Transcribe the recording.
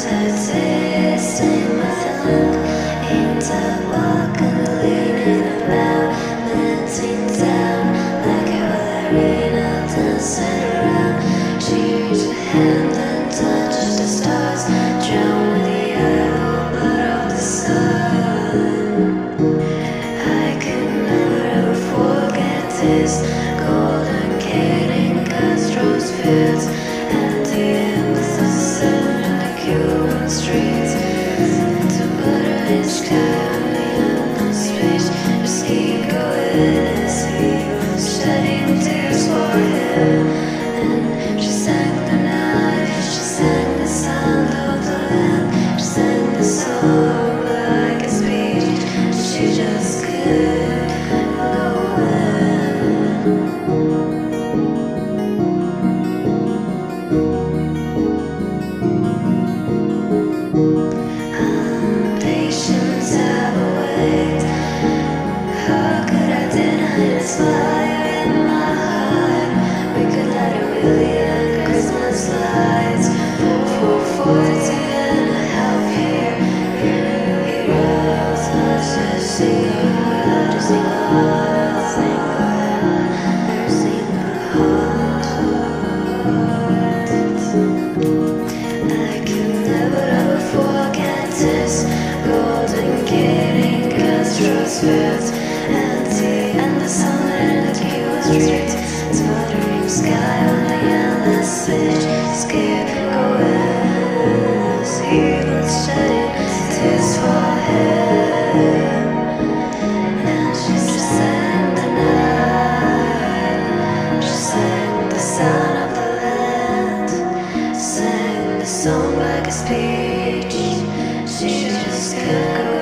This golden getting Castro's fields and the ends of the sun in the Cuban streets. To butter in sky on the unknown space, just keep going as he was shedding tears for him. And she sang the night, she sang the sound of the land, she sang the song like a speech, she just couldn't go away. This fire in my heart, we could light a million Christmas lights for 40 and a half years. Let's just sing our heart, just sing our heart, sing our heart, sing our heart. I can never ever forget this golden getting Castro's fields and the sun and the Cuban streets, smothering sky on the endless beach. Skip going as he was shedding tears for him. And she just sang the night, she sang the sound of the land, sang the song like a speech. She just kept going.